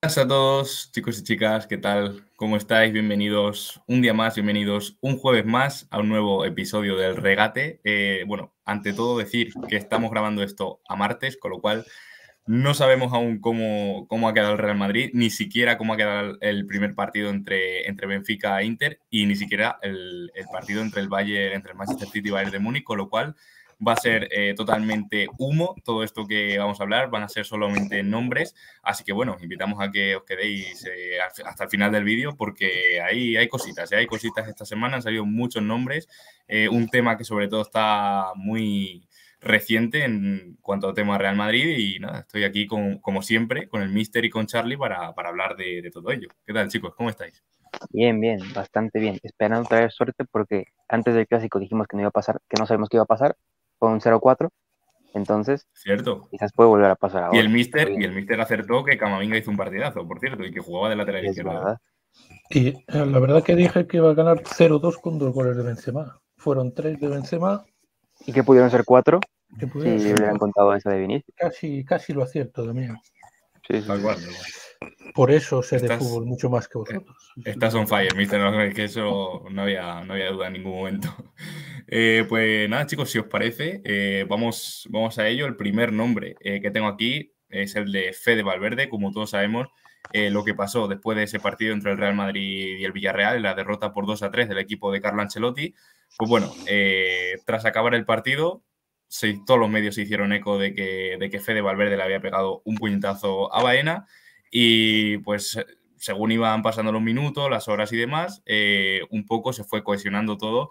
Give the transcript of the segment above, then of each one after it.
Buenas a todos, chicos y chicas, ¿qué tal? ¿Cómo estáis? Bienvenidos un día más, bienvenidos un jueves más a un nuevo episodio del Regate. Bueno, ante todo decir que estamos grabando esto a martes, con lo cual no sabemos aún cómo ha quedado el Real Madrid, ni siquiera cómo ha quedado el primer partido entre Benfica e Inter y ni siquiera el partido entre el Bayern, entre el Manchester City y Bayern de Múnich, con lo cual va a ser totalmente humo todo esto que vamos a hablar, van a ser solamente nombres, así que bueno, invitamos a que os quedéis hasta el final del vídeo porque hay cositas, hay cositas esta semana, han salido muchos nombres, un tema que sobre todo está muy reciente en cuanto al tema Real Madrid y nada, estoy aquí como siempre con el Mister y con Charlie para hablar de todo ello. ¿Qué tal, chicos? ¿Cómo estáis? Bien, bien, bastante bien. Esperando traer suerte porque antes del clásico dijimos que no iba a pasar, que no sabemos qué iba a pasar. Fue un 0-4, entonces ¿Cierto? quizás puede volver a pasar Y el ahora. Pero Mister, y bien, el Mister acertó que Camavinga hizo un partidazo, por cierto, y que jugaba de lateral es izquierdo, ¿eh? verdad. Y la verdad que dije que iba a ganar 0-2 con 2 goles de Benzema. Fueron 3 de Benzema, ¿Y que pudieron ser 4? que Si pudieron ser hubieran 4. contado eso de Vinicius. Casi lo acierto, Damián. Sí, sí, Tal sí. cual, tal cual. Por eso sé de Estás, fútbol mucho más que eh, vosotros. estás on fire, Mister, no, es que eso no había duda en ningún momento. Pues nada, chicos, si os parece, vamos a ello. El primer nombre que tengo aquí es el de Fede Valverde. Como todos sabemos, lo que pasó después de ese partido entre el Real Madrid y el Villarreal, la derrota por 2-3 del equipo de Carlo Ancelotti, pues bueno, tras acabar el partido, todos los medios se hicieron eco de que Fede Valverde le había pegado un puñetazo a Baena y pues según iban pasando los minutos, las horas y demás, un poco se fue cohesionando todo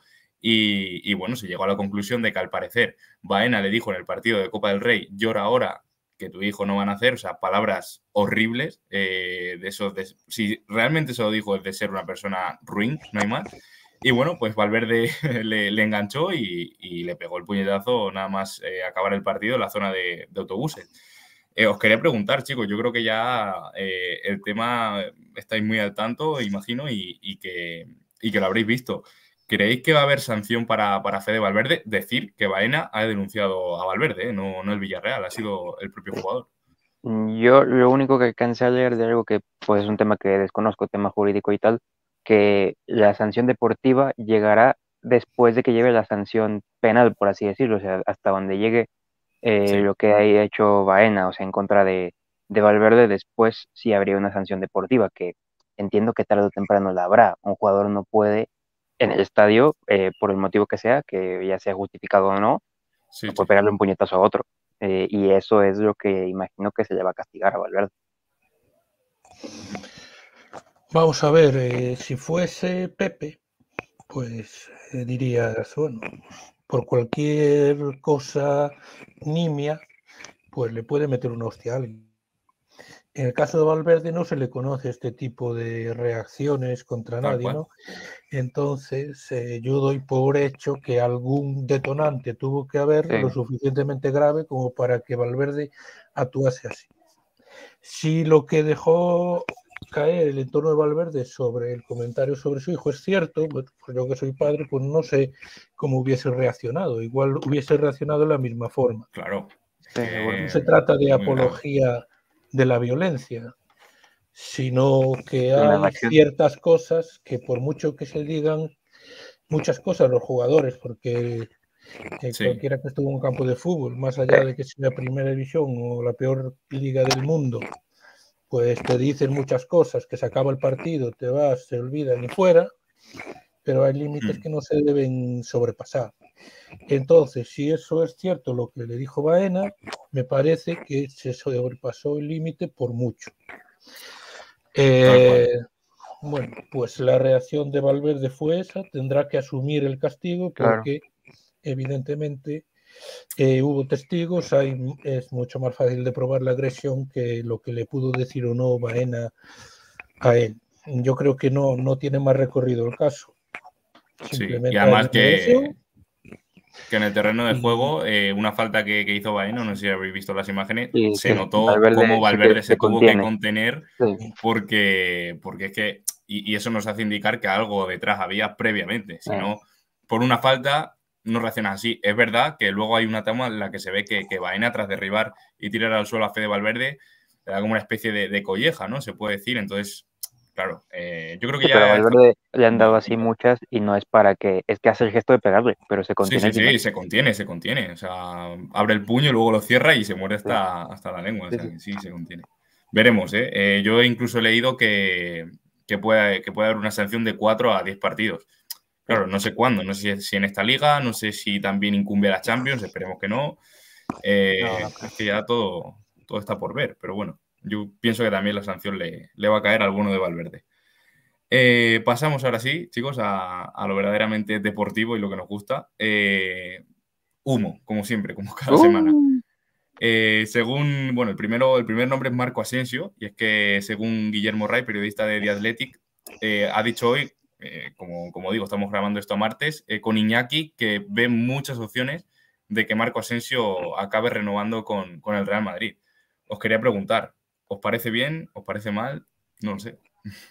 y bueno, se llegó a la conclusión de que al parecer Baena le dijo en el partido de Copa del Rey, llora ahora que tu hijo no van a hacer, o sea, palabras horribles, de eso, si realmente se lo dijo es de ser una persona ruin, no hay más. Y bueno, pues Valverde le enganchó y le pegó el puñetazo nada más acabar el partido en la zona de autobuses. Os quería preguntar, chicos, yo creo que ya el tema estáis muy al tanto, imagino, y que lo habréis visto. ¿Creéis que va a haber sanción para Fede Valverde? Decir que Baena ha denunciado a Valverde, no el Villarreal, ha sido el propio jugador. Yo lo único que alcancé a leer de algo que pues es un tema que desconozco, tema jurídico y tal, que la sanción deportiva llegará después de que lleve la sanción penal, por así decirlo, o sea, hasta donde llegue Sí, lo que haya hecho Baena, o sea, en contra de Valverde, después sí habría una sanción deportiva, que entiendo que tarde o temprano la habrá. Un jugador no puede en el estadio, por el motivo que sea, que ya sea justificado o no, sí, no puede sí. pegarle un puñetazo a otro. Y eso es lo que imagino que se le va a castigar a Valverde. Vamos a ver, si fuese Pepe, pues dirías, bueno, por cualquier cosa nimia, pues le puede meter una hostia a alguien. En el caso de Valverde no se le conoce este tipo de reacciones contra Tal nadie, cual. ¿no? Entonces, yo doy por hecho que algún detonante tuvo que haber Sí, lo suficientemente grave como para que Valverde actuase así. Si lo que dejó caer el entorno de Valverde sobre el comentario sobre su hijo es cierto, pues yo que soy padre, pues no sé cómo hubiese reaccionado. Igual hubiese reaccionado de la misma forma. Claro, es sí, seguro. No se que trata de muy grave. apología de la violencia, sino que Sí, una hay reacción. ciertas cosas que por mucho que se digan muchas cosas los jugadores, porque Sí, cualquiera que estuvo en un campo de fútbol, más allá de que sea primera división o la peor liga del mundo, pues te dicen muchas cosas, que se acaba el partido, te vas, se olvidan y fuera, pero hay límites que no se deben sobrepasar. Entonces, si eso es cierto lo que le dijo Baena, me parece que se sobrepasó el límite por mucho. tal cual. Bueno, pues la reacción de Valverde fue esa, tendrá que asumir el castigo Claro. porque evidentemente hubo testigos, es mucho más fácil de probar la agresión que lo que le pudo decir o no Baena a él. Yo creo que no tiene más recorrido el caso. Sí, y Simplemente hay además una agresión que en el terreno de y juego, una falta que hizo Baena, no sé si habéis visto las imágenes, Y se que notó Valverde cómo sí que Valverde se se tuvo que contiene. contener Sí, porque es que, y eso nos hace indicar que algo detrás había previamente, si eh, no, por una falta no reaccionas así. Es verdad que luego hay una toma en la que se ve que Baena, tras derribar y tirar al suelo a Fede Valverde, le da como una especie de colleja, ¿no? Se puede decir. Entonces, claro, yo creo que Sí, pero a ya... Valverde le han dado así muchas y no es para que, es que hace el gesto de pegarle, pero se Sí, contiene sí, al final. sí, se contiene, se contiene. O sea, abre el puño, luego lo cierra y se muere hasta la lengua. O sea, que sí, se contiene. Veremos, ¿eh? Yo incluso he leído que puede haber una sanción de 4 a 10 partidos. Claro, no sé cuándo, no sé si en esta liga, no sé si también incumbe a la Champions, esperemos que no. Es que ya todo está por ver, pero bueno, yo pienso que también la sanción le va a caer a alguno de Valverde. Pasamos ahora sí, chicos, a lo verdaderamente deportivo y lo que nos gusta. Humo, como siempre, como cada semana. Según, bueno, el primer nombre es Marco Asensio, y es que según Guillermo Ray, periodista de The Athletic, ha dicho hoy, como digo, estamos grabando esto a martes, con Iñaki, que ve muchas opciones de que Marco Asensio acabe renovando con el Real Madrid. Os quería preguntar, ¿os parece bien? ¿Os parece mal? No lo sé.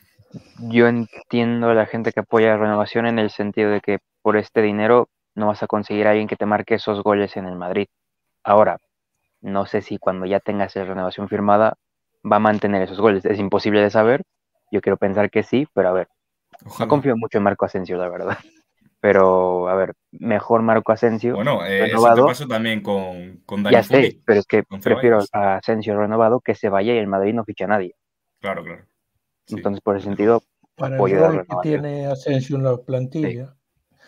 Yo entiendo a la gente que apoya la renovación en el sentido de que por este dinero no vas a conseguir a alguien que te marque esos goles en el Madrid. Ahora, no sé si cuando ya tengas la renovación firmada va a mantener esos goles. Es imposible de saber. Yo quiero pensar que sí, pero a ver, no Ojalá. confío mucho en Marco Asensio, la verdad. Pero, a ver, mejor Marco Asensio Bueno, eso te renovado. pasó también con Ya Dani sé, Fuli, pero es que con prefiero Ceballos. a Asensio renovado que se vaya y el Madrid no ficha a nadie. Claro, claro. Sí. Entonces, por ese sentido, Para el apoyo la rol que renovación. tiene Asensio en la Sí. plantilla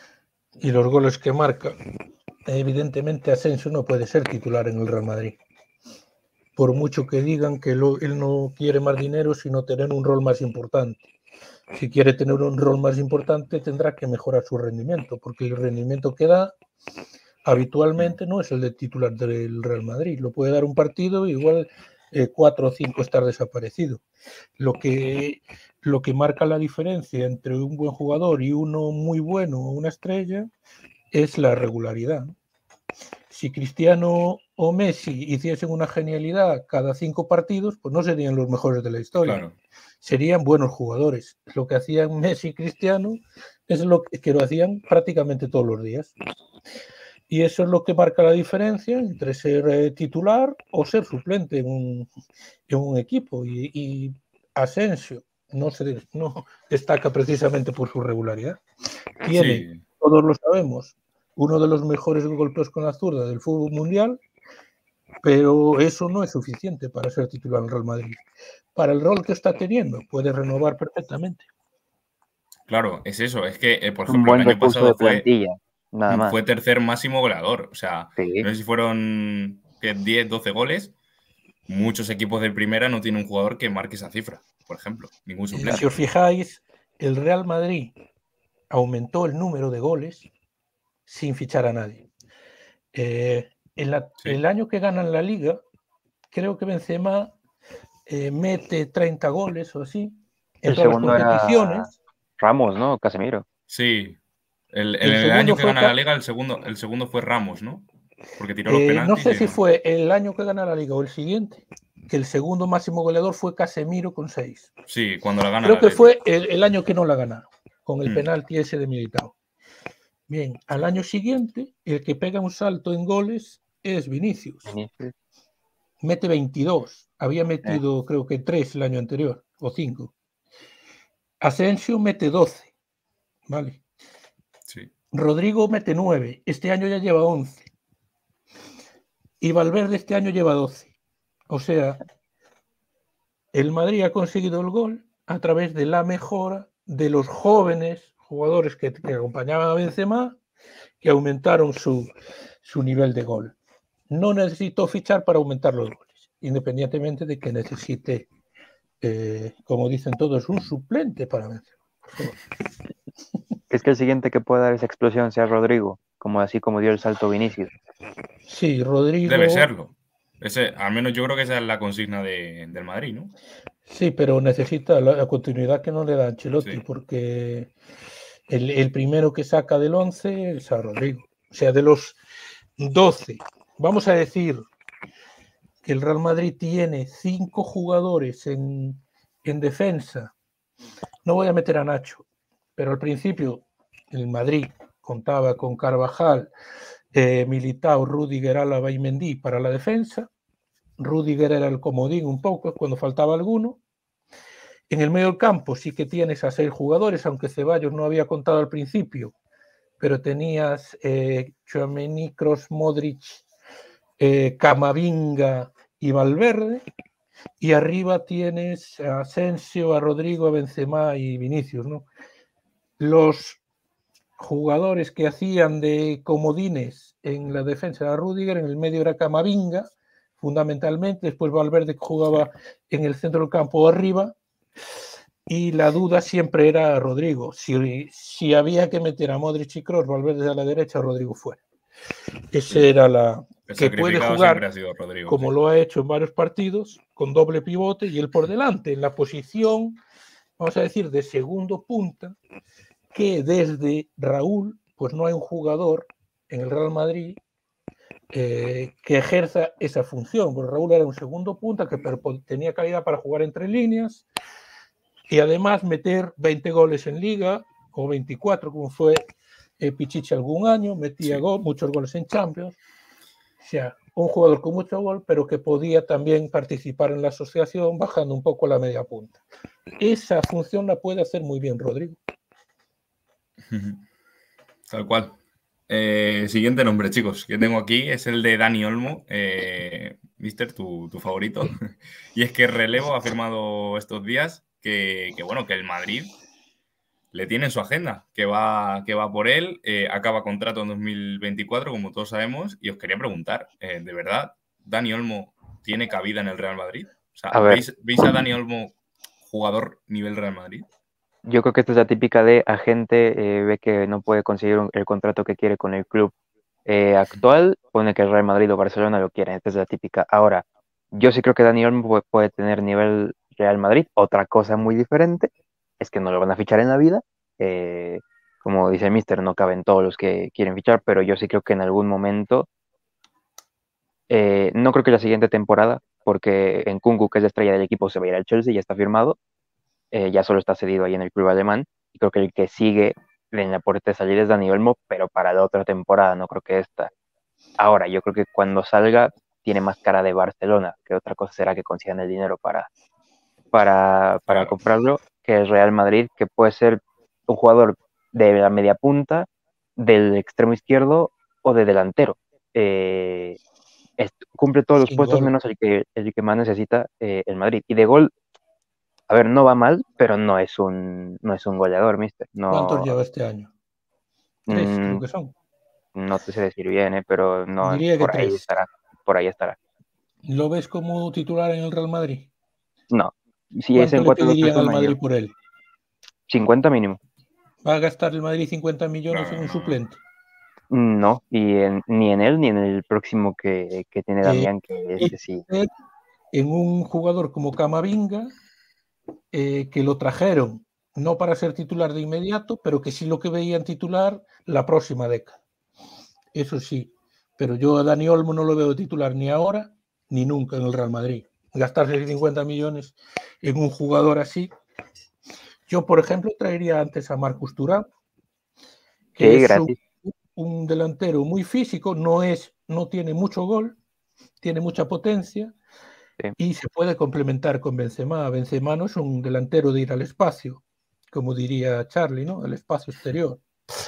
y los goles que marca, evidentemente Asensio no puede ser titular en el Real Madrid. Por mucho que digan que él no quiere más dinero, sino tener un rol más importante. Si quiere tener un rol más importante, tendrá que mejorar su rendimiento, porque el rendimiento que da habitualmente no es el de titular del Real Madrid. Lo puede dar un partido, igual 4 o 5 estar desaparecido. Lo que marca la diferencia entre un buen jugador y uno muy bueno o una estrella es la regularidad. Si Cristiano o Messi hiciesen una genialidad cada 5 partidos, pues no serían los mejores de la historia. Claro. Serían buenos jugadores. Lo que hacían Messi y Cristiano es lo que lo hacían prácticamente todos los días. Y eso es lo que marca la diferencia entre ser titular o ser suplente en un equipo. Y Asensio no destaca precisamente por su regularidad. Tiene, Sí. todos lo sabemos, uno de los mejores golpes con la zurda del fútbol mundial, pero eso no es suficiente para ser titular en Real Madrid. Para el rol que está teniendo, puede renovar perfectamente. Claro, es eso. Es que, por Es un ejemplo, el buen año recurso de pasado plantilla, nada más. fue tercer máximo goleador. O sea, Sí. no sé si fueron 10, 12 goles. Muchos equipos de primera no tienen un jugador que marque esa cifra, por ejemplo. Ningún Si suplente. os fijáis, el Real Madrid aumentó el número de goles sin fichar a nadie. Sí. El año que ganan la Liga, creo que Benzema mete 30 goles o así en El todas las segundo era competiciones. Ramos, ¿no? Casemiro. Sí. En El el año segundo que fue, gana la Liga, el segundo fue Ramos, ¿no? Porque tiró los no penaltis sé y... si fue el año que gana la Liga o el siguiente, que el segundo máximo goleador fue Casemiro con 6. Sí, cuando la gana el Creo que Atleti. fue el año que no la ganaron, con el Mm, penalti ese de Militao. Bien, al sí. año siguiente, el que pega un salto en goles es Vinicius. Vinicius. Mete 22. Había metido, creo que 3 el año anterior, o 5. Asensio mete 12. Vale. Sí. Rodrigo mete 9. Este año ya lleva 11. Y Valverde este año lleva 12. O sea, el Madrid ha conseguido el gol a través de la mejora de los jóvenes jugadores que acompañaban a Benzema, que aumentaron su nivel de gol. No necesitó fichar para aumentar los goles, independientemente de que necesite, como dicen todos, un suplente para vencer. Es que el siguiente que pueda dar esa explosión sea Rodrigo, como así como dio el salto Vinicius. Sí, Debe Rodrigo, serlo. Al menos yo creo que esa es la consigna del Madrid, ¿no? sí, pero necesita la continuidad que no le da Ancelotti, Sí. porque el primero que saca del 11 es a Rodrigo. O sea, de los 12, vamos a decir que el Real Madrid tiene 5 jugadores en defensa. No voy a meter a Nacho, pero al principio el Madrid contaba con Carvajal, Militao, Rüdiger, Álava y Mendy para la defensa. Rüdiger era el comodín un poco cuando faltaba alguno. En el medio del campo sí que tienes a 6 jugadores, aunque Ceballos no había contado al principio, pero tenías Tchouaméni, Kroos, Modric, Camavinga y Valverde, y arriba tienes a Asensio, a Rodrigo, a Benzema y Vinicius, ¿no? Los jugadores que hacían de comodines en la defensa era Rüdiger, en el medio era Camavinga, fundamentalmente, después Valverde que jugaba en el centro del campo arriba, y la duda siempre era Rodrigo. Si había que meter a Modric y Kroos, Valverde a la derecha, Rodrigo fuera. Esa era la que puede jugar, ha sido Rodrigo, como lo ha hecho en varios partidos, con doble pivote y él por delante, en la posición, vamos a decir, de segundo punta, que desde Raúl, pues no hay un jugador en el Real Madrid que ejerza esa función, porque Raúl era un segundo punta que tenía calidad para jugar entre líneas y además meter 20 goles en Liga o 24, como fue Pichichi algún año, metía muchos goles en Champions. O sea, un jugador con mucho gol, pero que podía también participar en la asociación bajando un poco la media punta. Esa función la puede hacer muy bien Rodrigo. Tal cual. Siguiente nombre, chicos, que tengo aquí es el de Dani Olmo, Mister, tu favorito. Y es que Relevo ha afirmado estos días que el Madrid le tiene en su agenda, que va por él, acaba contrato en 2024, como todos sabemos, y os quería preguntar, ¿de verdad Dani Olmo tiene cabida en el Real Madrid? O sea, ¿veis a Dani Olmo jugador nivel Real Madrid? Yo creo que esta es la típica de agente, ve que no puede conseguir el contrato que quiere con el club actual, pone que el Real Madrid o Barcelona lo quieren. Esta es la típica. Ahora, yo sí creo que Dani Olmo puede tener nivel Real Madrid. Otra cosa muy diferente es que no lo van a fichar en la vida. Como dice el Mister, no caben todos los que quieren fichar, pero yo sí creo que en algún momento, no creo que la siguiente temporada, porque en Nkunku, que es la estrella del equipo, se va a ir al Chelsea, ya está firmado. Ya solo está cedido ahí en el club alemán, y creo que el que sigue en la puerta de salida es Dani Olmo, pero para la otra temporada, no creo que esta. Ahora, yo creo que cuando salga tiene más cara de Barcelona, que otra cosa será que consigan el dinero para comprarlo, que el Real Madrid, que puede ser un jugador de la media punta, del extremo izquierdo o de delantero. Cumple todos los puestos menos el que más necesita el Madrid. Y de gol, a ver, no va mal, pero no es un goleador, mister. No, ¿cuántos lleva este año? 3, creo que son. No te sé decir bien, pero no, diría que por ahí 3. estará. Por ahí estará. ¿Lo ves como titular en el Real Madrid? No. Si es ¿Cuánto en le pedirían al 4-2-3-1, Madrid por él? 50 mínimo. ¿Va a gastar el Madrid 50 millones en un suplente? No, ni en él ni en el próximo que tiene Damián, que sí. En un jugador como Camavinga, que lo trajeron no para ser titular de inmediato, pero que sí lo que veían titular la próxima década. Eso sí, pero yo a Dani Olmo no lo veo titular ni ahora ni nunca en el Real Madrid. Gastarse 50 millones en un jugador así. Yo, por ejemplo, traería antes a Marcus Thuram, que es un delantero muy físico, no tiene mucho gol, tiene mucha potencia, y se puede complementar con Benzema. Benzema no es un delantero de ir al espacio, como diría Charlie, ¿no? El espacio exterior.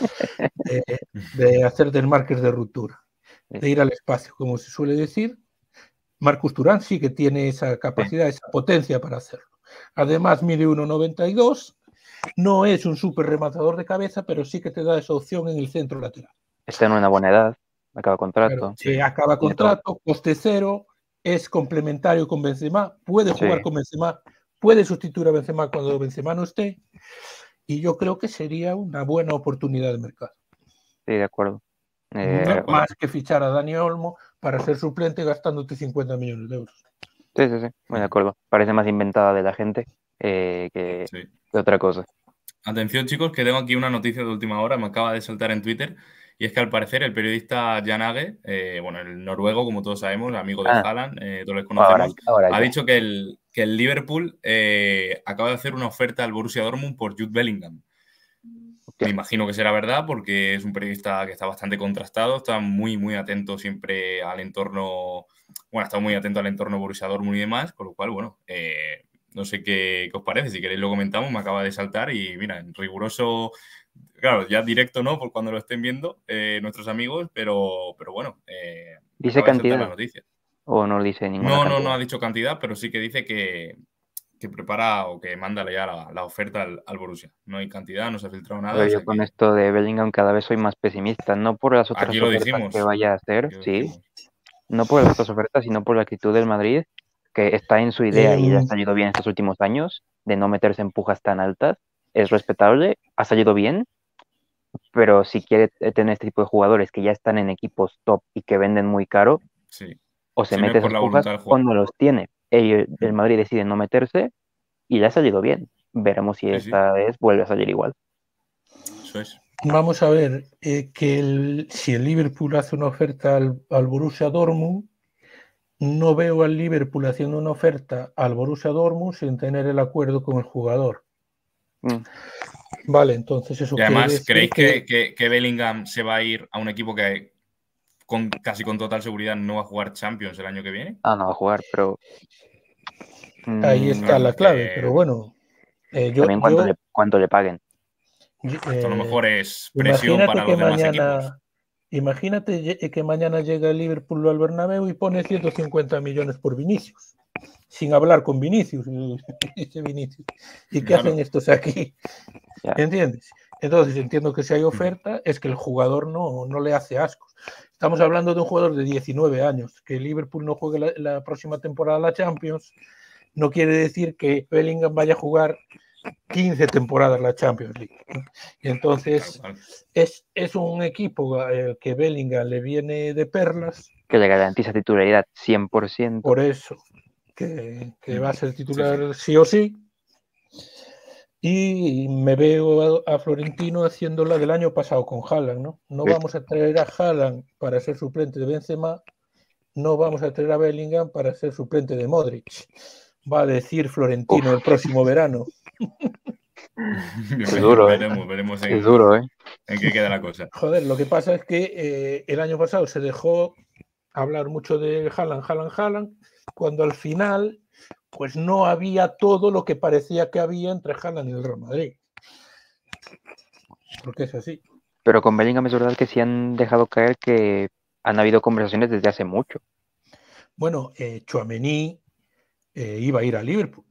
De hacer desmarques de ruptura, de ir al espacio, como se suele decir. Marcus Thuram sí que tiene esa capacidad, esa potencia para hacerlo. Además, mide 1,92, no es un súper rematador de cabeza, pero sí que te da esa opción en el centro lateral. Está en una buena edad, acaba contrato. Claro, sí. Acaba contrato, coste cero, es complementario con Benzema, puede jugar con Benzema, puede sustituir a Benzema cuando Benzema no esté, y yo creo que sería una buena oportunidad de mercado. Sí, de acuerdo. No más que fichar a Dani Olmo para ser suplente gastándote 50 millones de euros. Sí, muy de acuerdo. Parece más inventada de la gente que otra cosa. Atención, chicos, que tengo aquí una noticia de última hora, me acaba de saltar en Twitter, y es que al parecer el periodista Jan Age, el noruego, como todos sabemos, amigo de Haaland, todos les conocemos, ha dicho que el Liverpool acaba de hacer una oferta al Borussia Dortmund por Jude Bellingham. Me imagino que será verdad porque es un periodista que está bastante contrastado, está muy, muy atento siempre al entorno bueno, ha estado muy atento al entorno Borussia Dortmund y demás, con lo cual, bueno, no sé qué os parece, si queréis lo comentamos, me acaba de saltar y mira, en riguroso, claro, ya directo no, por cuando lo estén viendo nuestros amigos, pero bueno, me ¿Dice acaba de saltar la cantidad noticia. o no dice ninguna No cantidad? ha dicho cantidad, pero sí que dice que prepara o que manda ya la oferta al Borussia. No hay cantidad, no se ha filtrado A nada, o ver, yo sea con que esto de Bellingham cada vez soy más pesimista, no por las aquí otras lo ofertas que dijimos, vaya a hacer, aquí lo sí, dijimos. no por las otras ofertas, sino por la actitud del Madrid, que está en su idea y le ha salido bien estos últimos años, de no meterse en pujas tan altas, es respetable, ha salido bien, pero si quiere tener este tipo de jugadores que ya están en equipos top y que venden muy caro, Sí. o se Si no es mete por esas la pujas voluntad del o juego. no los tiene. El Madrid decide no meterse y le ha salido bien. Veremos si Sí, sí, esta vez vuelve a salir igual. eso es. Vamos a ver, si el Liverpool hace una oferta al Borussia Dortmund, no veo al Liverpool haciendo una oferta al Borussia Dortmund sin tener el acuerdo con el jugador. Mm. Vale, entonces eso Y quiere además, decir ¿creéis que Bellingham se va a ir a un equipo que casi con total seguridad no va a jugar Champions el año que viene? Ah, no va a jugar, pero ahí está Claro, la es clave, pero que bueno, también cuánto le paguen. esto a lo mejor es presión imagínate para que los demás equipos. mañana llega el Liverpool al Bernabéu y pone 150 millones por Vinicius, sin hablar con Vinicius. ¿Y qué hacen Claro. estos aquí? Ya. ¿Entiendes? Entonces entiendo que si hay oferta es que el jugador no le hace ascos. Estamos hablando de un jugador de 19 años, que el Liverpool no juegue la próxima temporada la Champions, no quiere decir que Bellingham vaya a jugar 15 temporadas la Champions League. Y entonces Claro. es un equipo que Bellingham le viene de perlas. Que le garantiza titularidad 100%. Por eso, que va a ser titular Sí. sí o sí. Y me veo a Florentino haciendo la del año pasado con Haaland, ¿no? No Sí. vamos a traer a Haaland para ser suplente de Benzema, no vamos a traer a Bellingham para ser suplente de Modric. Va a decir Florentino el próximo verano. Es duro, Veremos es duro, en qué queda la cosa. Joder, lo que pasa es que el año pasado se dejó hablar mucho de Haaland, cuando al final pues no había todo lo que parecía que había entre Haaland y el Real Madrid. Porque es así. Pero con Bellingham es verdad que sí han dejado caer que han habido conversaciones desde hace mucho. Bueno, Tchouaméni iba a ir a Liverpool.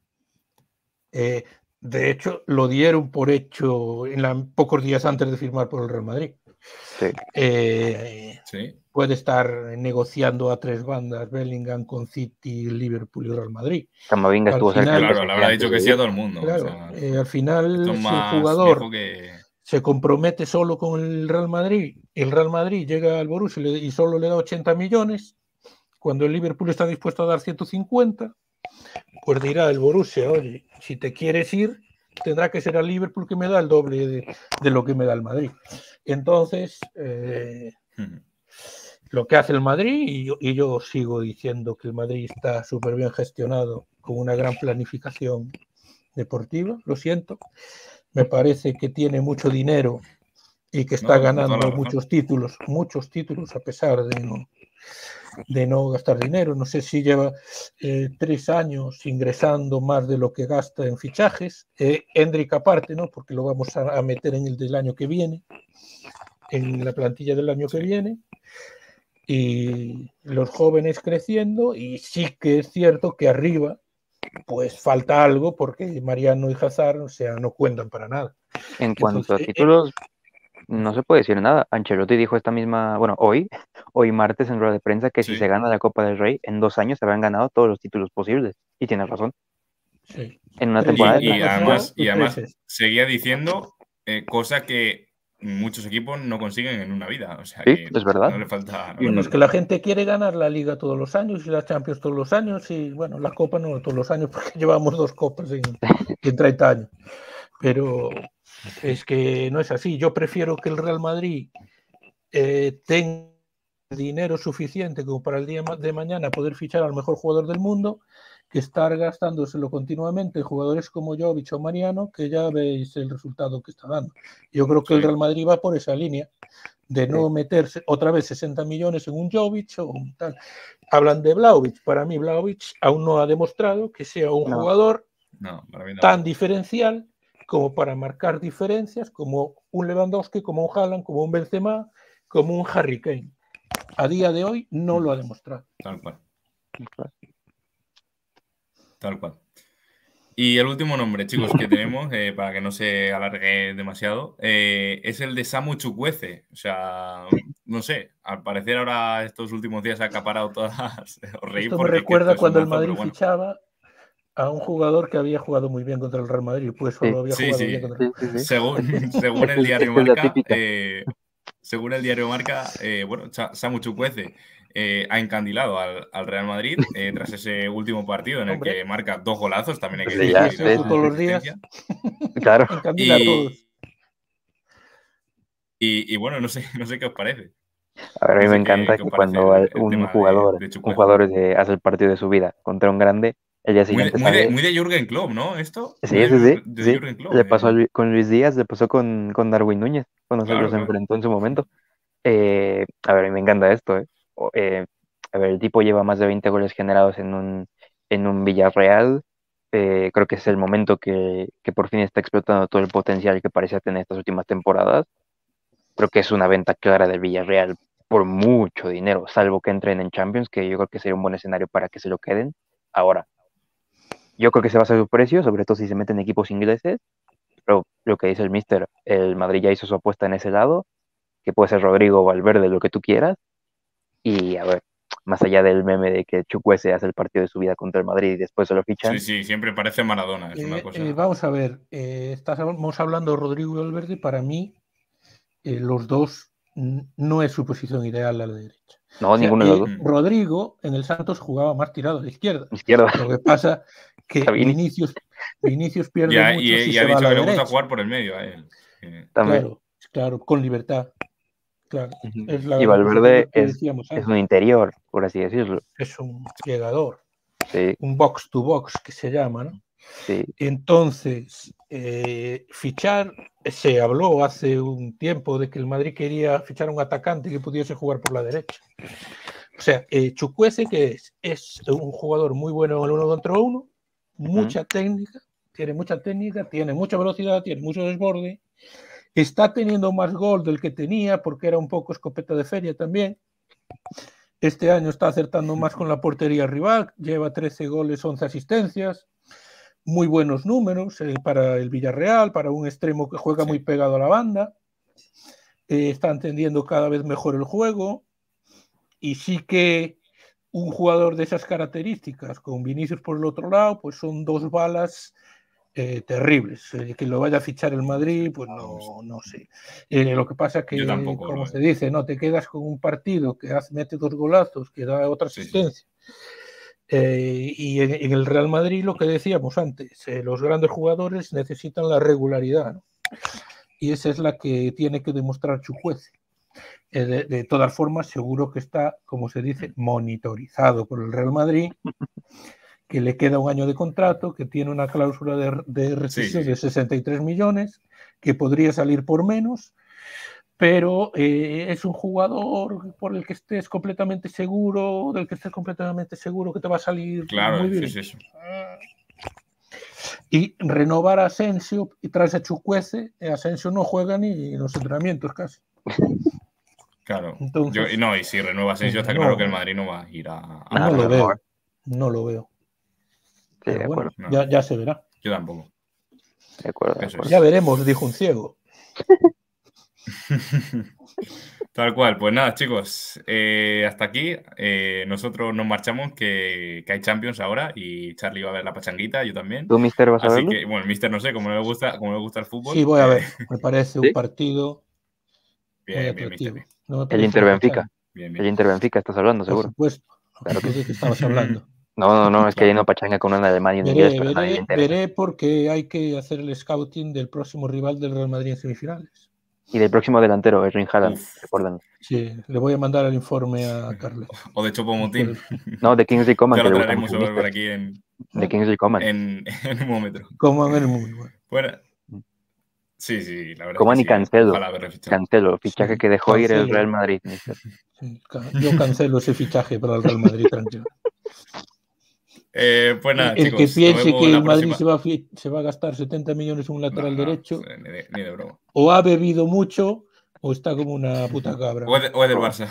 De hecho, lo dieron por hecho pocos días antes de firmar por el Real Madrid. Sí. Sí. Puede estar negociando a tres bandas Bellingham con City, Liverpool y Real Madrid. Camavinga estuvo cerca del Claro, PSG le habrá antes dicho de que sí a ir. todo el mundo. Claro, O sea, al esto final, es si un más viejo jugador que... se compromete solo con el Real Madrid, el Real Madrid llega al Borussia y solo le da 80 millones, cuando el Liverpool está dispuesto a dar 150, pues dirá el Borussia, oye, si te quieres ir, tendrá que ser al Liverpool que me da el doble de lo que me da el Madrid. Entonces, lo que hace el Madrid, y yo sigo diciendo que el Madrid está súper bien gestionado, con una gran planificación deportiva, lo siento, me parece que tiene mucho dinero y que está No, toda la ganando razón. muchos títulos a pesar de no gastar dinero. No sé si lleva 3 años ingresando más de lo que gasta en fichajes. Hendrik aparte, ¿no? Porque lo vamos a meter en el del año que viene, en la plantilla del año que viene. Y los jóvenes creciendo, y sí que es cierto que arriba pues falta algo porque Mariano y Hazard, o sea, no cuentan para nada. En cuanto a Entonces, títulos, no se puede decir nada. Ancelotti dijo hoy martes en rueda de prensa, que si se Sí. gana la Copa del Rey, en 2 años se habrán ganado todos los títulos posibles. Y tiene razón. sí. En una 3 temporada el de año pasado Y y 3 además seguía diciendo cosa que muchos equipos no consiguen en una vida. O sea Sí, que es verdad. no le falta... Bueno, es que la gente quiere ganar la Liga todos los años y la Champions todos los años y, bueno, la Copa no todos los años porque llevamos 2 copas en 30 años. Pero es que no es así. Yo prefiero que el Real Madrid tenga dinero suficiente como para el día de mañana poder fichar al mejor jugador del mundo que estar gastándoselo continuamente en jugadores como Jovic o Mariano, que ya veis el resultado que está dando. Yo creo que el Real Madrid va por esa línea de no meterse otra vez 60 millones en un Jovic o un tal. Hablan de Vlahovic. Para mí, Vlahovic aún no ha demostrado que sea un jugador tan diferencial como para marcar diferencias, como un Lewandowski, como un Haaland, como un Benzema, como un Harry Kane. A día de hoy no lo ha demostrado. Tal cual. Tal cual. Y el último nombre, chicos, que tenemos, para que no se alargue demasiado, es el de Samu Chukwueze. O sea, no sé, al parecer ahora estos últimos días ha acaparado todas. Os reí esto porque me recuerda cuando el mazo, Madrid fichaba a un jugador que había jugado muy bien contra el Real Madrid, pues solo había jugado bien contra el Real Madrid. Según el diario Marca, bueno, Samu Chukwueze ha encandilado al Real Madrid tras ese último partido en el que marca 2 golazos, también hay que decir. Eso todos los días. Claro. Encandila a todos. Y bueno, no sé qué os parece. A ver, a mí me encanta que cuando un jugador hace el partido de su vida contra un grande, el día siguiente muy de Jürgen Klopp, ¿no? ¿Esto? Sí. Klopp, le pasó con Luis Díaz, le pasó con Darwin Núñez, cuando se los enfrentó en su momento. A ver, a mí me encanta esto. A ver, el tipo lleva más de 20 goles generados en un Villarreal. Creo que es el momento que por fin está explotando todo el potencial que parecía tener estas últimas temporadas. Creo que es una venta clara del Villarreal por mucho dinero, salvo que entren en Champions, que yo creo que sería un buen escenario para que se lo queden. Ahora, yo creo que se va a hacer su precio, sobre todo si se meten equipos ingleses, pero lo que dice el Mister, el Madrid ya hizo su apuesta en ese lado, que puede ser Rodrigo o Valverde, lo que tú quieras, y a ver, más allá del meme de que Chukwueze hace el partido de su vida contra el Madrid y después se lo fichan. Sí, siempre parece Maradona, es una cosa... Vamos a ver, estamos hablando de Rodrigo y Valverde, para mí los dos no es su posición ideal a la derecha. No, ninguno de los dos. Rodrigo en el Santos jugaba más tirado a la izquierda. Lo que pasa que Vinicius pierde mucho si se va a la derecha. Y ha dicho que le gusta jugar por el medio a él. Claro, con libertad. Claro, es la y Valverde que es un interior, por así decirlo. Es un llegador. Sí. Un box to box que se llama, ¿no? Sí. Entonces, fichar, se habló hace un tiempo de que el Madrid quería fichar un atacante que pudiese jugar por la derecha. O sea, Chukwueze, que es un jugador muy bueno en el 1 contra 1, mucha técnica, tiene mucha velocidad, tiene mucho desborde, está teniendo más gol del que tenía porque era un poco escopeta de feria también. Este año está acertando más con la portería rival, lleva 13 goles, 11 asistencias, muy buenos números para el Villarreal, para un extremo que juega muy pegado a la banda, está entendiendo cada vez mejor el juego, y sí que un jugador de esas características, con Vinicius por el otro lado, pues son dos balas terribles. Que lo vaya a fichar el Madrid, pues no sé. Lo que pasa que, como se dice, no te quedas con un partido que mete 2 golazos, que da otra asistencia. Y en el Real Madrid, lo que decíamos antes, los grandes jugadores necesitan la regularidad, ¿no? Y esa es la que tiene que demostrar Chukwueze. De todas formas, seguro que está, como se dice, monitorizado por el Real Madrid, que le queda un año de contrato, que tiene una cláusula de rescisión de 63 millones, que podría salir por menos, pero es un jugador por el que estés completamente seguro, que te va a salir muy bien. Sí. Y renovar a Asensio y traerse a Chukwueze, Asensio no juega ni en los entrenamientos casi. Claro. Entonces, y si renueva Asensio, está claro que el Madrid no va a ir a no lo veo. Sí, pero bueno, ya se verá. Yo tampoco. De acuerdo. Ya veremos, dijo un ciego. Tal cual. Pues nada, chicos, hasta aquí. Nosotros nos marchamos, que hay Champions ahora y Charlie va a ver la pachanguita, yo también. ¿Tú, Mister, vas a verlo? Así que, bueno, el Mister no sé, como le gusta el fútbol. Sí, voy a ver. Me parece un partido muy atractivo. Bien. El Inter Benfica. El Inter Benfica estás hablando, seguro. Por supuesto. Claro que estabas hablando. No, es que hay una pachanga con una Alemania en inglés. Veré porque hay que hacer el scouting del próximo rival del Real Madrid en semifinales. Y del próximo delantero, Erling Haaland, recuerdan. Sí, le voy a mandar el informe a Carles. O de Choupo-Moting. No, de Kingsley Coman. Ya lo traeremos a ver por aquí de Kingsley Coman. En un momento. Coman es muy bueno. Bueno. Sí, la verdad. Coman y Cancelo. Ojalá haberle fichado. Cancelo, fichaje que dejó ir el Real Madrid. Sí, yo cancelo ese fichaje para el Real Madrid, tranquilo. Pues nada, el chicos, que piense que el Madrid próxima... se va a gastar 70 millones en un lateral derecho, ni de broma. O ha bebido mucho o está como una puta cabra. O es del Barça.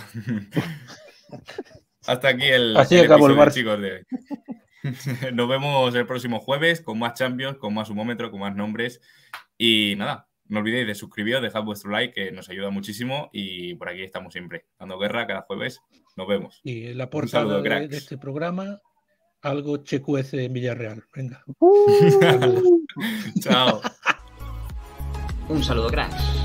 Hasta aquí Así acabó el Barça, chicos. Nos vemos el próximo jueves con más Champions, con más humómetro, con más nombres. Y nada, no olvidéis de suscribiros, dejad vuestro like, que nos ayuda muchísimo. Y por aquí estamos siempre, dando guerra cada jueves. Nos vemos. Y en la portada de este programa, algo checuece en Villarreal. Venga. Chao. Un saludo, cracks.